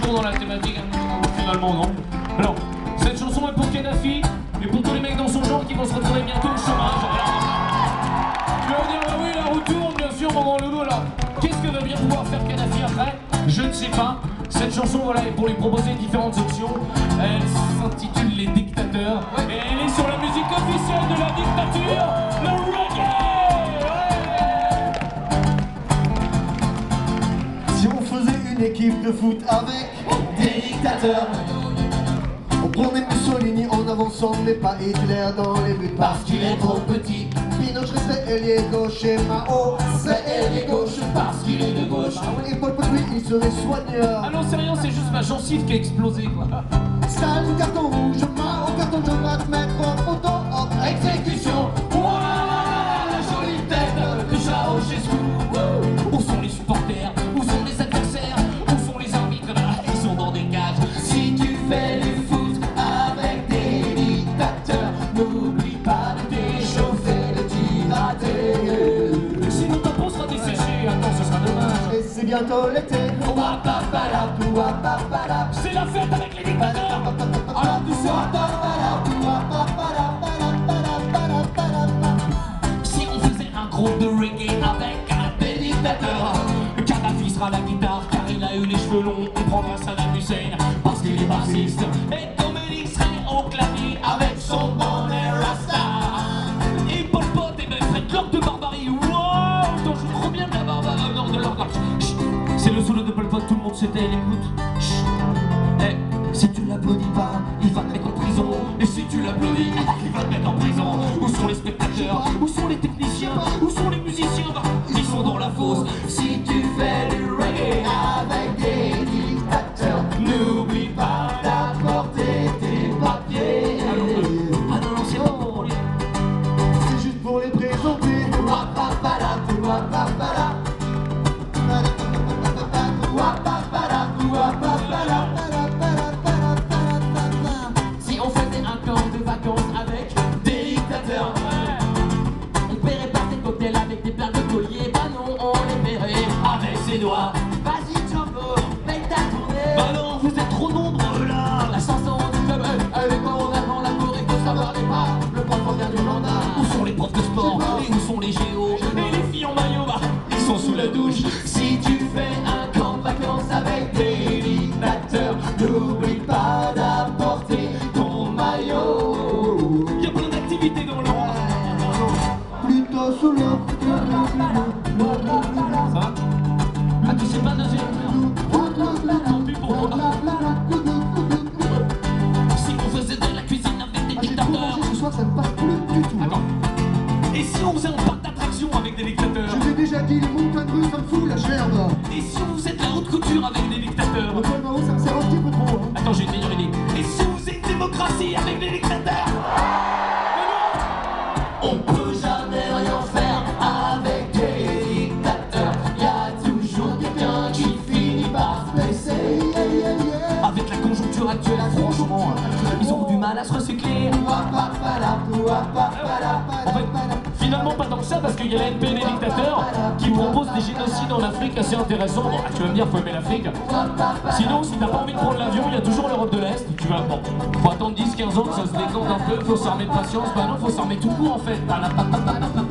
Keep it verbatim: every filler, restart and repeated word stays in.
retour dans la thématique, finalement, non? Alors, cette chanson est pour Kadhafi et pour tous les mecs dans son genre qui vont se retrouver bientôt au chômage. Alors, tu vas me dire, bah oui, la roue tourne, bien sûr, maman Loulou. Alors, qu'est-ce que va bien pouvoir faire Kadhafi après? Je ne sais pas. Cette chanson, voilà, est pour lui proposer différentes options. Elle s'intitule Les Dictateurs. Et elle est sur la musique officielle de la dictature, le reggae. Si on faisait une équipe de foot avec des dictateurs, on prenait Mussolini en avançant, mais pas Hitler dans les buts parce qu'il est trop petit. Pinochet c'est ailier gauche et Mao c'est ailier gauche parce qu'il est de gauche. Et Pol Pot lui il serait soigneur. Ah non, c'est rien, c'est juste ma gencive qui a explosé, quoi. Staline carton rouge, Mao carton jaune, va te mettre en photo, hop, exécution. Voilà la jolie tête de Ceausescu. Où sont les supporters? Où sont les adversaires? Où sont les arbitres? Ils sont dans des cages. Si tu fais du foot avec des dictateurs, n'oublie pas de t'échauffer, de t'hydrater. Sinon ta peau sera desséchée, attends, ce sera dommage. Et c'est bientôt l'été. C'est la fête avec les dictateurs. Alors tu seras. Si on faisait un groupe de reggae avec des dictateurs, Kadhafi sera la guitare car il a eu les cheveux longs. Il prendra Saddam Hussein parce qu'il est bassiste. Et Dominique serait au clavier avec son bonnet Rasta. Et Pol Pot et ben Fred Lord de Barbarie. Wow, t'en joues trop bien de la Barbarie, non de l'ordre. C'est le solo de Pol Pot, tout le monde se tait, écoute. Eh, si tu l'applaudis pas, il va te mettre en prison. Et si tu l'applaudis, il va te mettre en prison. Où sont les spectateurs? Où sont les techniciens? Où sont les musiciens? Bah, ils sont dans la fosse. Si tu fais du reggae avec des dictateurs, n'oublie pas d'apporter tes papiers. Ah non, non, c'est pas pour les... C'est juste pour les présenter. Si on faisait un camp de vacances avec des dictateurs, on paierait pas des cocktails avec des plats de collier. Bah non, on les paierait avec ses doigts. Vas-y Django, paye ta tournée. Bah non, vous êtes trop nombreux là. La chanson du club, elle est quand on attend la Corée de savoir les pas. Le prof vient du Rwanda. Où sont les profs de sport? Et où sont les géos? Et les filles en maillot, bah, ils sont sous la douche. Si tu fais un camp de vacances avec des dictateurs, n'oublie pas d'apporter ton maillot. Y'a plein d'activités dans l'eau. Plutôt sous l'eau. Ça va? Ah, tu sais pas nager? Tant pis pour toi. Si on faisait de la cuisine avec des Ah, j'ai trop dictateurs. mangé ce soir, ça me passe plus du tout. Attends. Et si on faisait un parc d'attractions avec des dictateurs? Je t'ai déjà dit, les montagnes russes, ça me fout la gerbe. Et si on faisait de la haute couture avec des dictateurs? Le Paul Mao, ça me sert un petit peu trop. Hein. Attends, j'ai une meilleure idée. Et si on faisait une démocratie avec des dictateurs? On peut jamais rien faire avec des dictateurs. Y'a toujours quelqu'un qui finit par se blesser. Yeah, yeah, yeah. Avec la conjoncture actuelle, franchement, ils ont du mal à se recycler. En fait, finalement pas tant que ça parce qu'il y a la N P des dictateurs qui propose des génocides en Afrique assez intéressants. Bon, tu vas me dire, faut aimer l'Afrique. Sinon, si t'as pas envie de prendre l'avion, il y a toujours l'Europe de l'Est. Tu vas, bon, faut attendre dix quinze ans que ça se décante un peu, faut s'armer de patience. Bah non, faut s'armer tout court en fait.